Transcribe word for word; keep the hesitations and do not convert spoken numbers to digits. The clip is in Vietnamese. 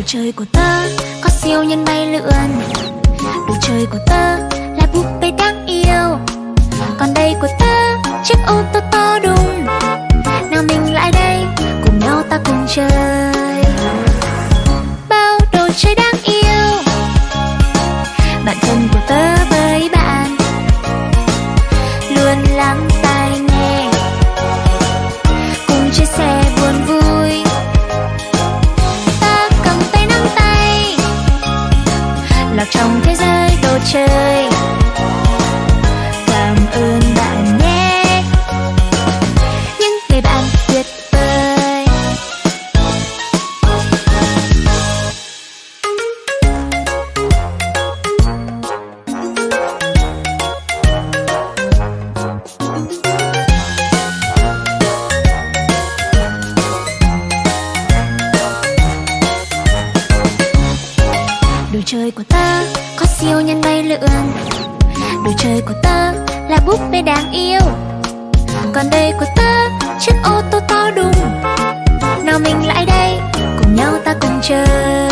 chơi của tớ có siêu nhân bay lượn. Đồ chơi của tớ là búp bê đáng yêu. Còn đây của tớ chiếc ô tô to đùng. Nào mình lại đây cùng nhau ta cùng chơi. Bao đồ chơi đáng yêu. Bạn thân của tớ với bạn luôn lắng tai nghe, cùng chia sẻ buồn vui. Ta cầm tay nắm tay lạc trong thế giới đồ chơi. Cảm ơn bạn nhé, những người bạn tuyệt vời. Đồ chơi của tớ có siêu nhân bay lượn. Đồ chơi của tớ là búp bê đáng yêu. Còn đây của tớ chiếc ô tô to đùng. Nào mình lại đây cùng nhau ta cùng chơi.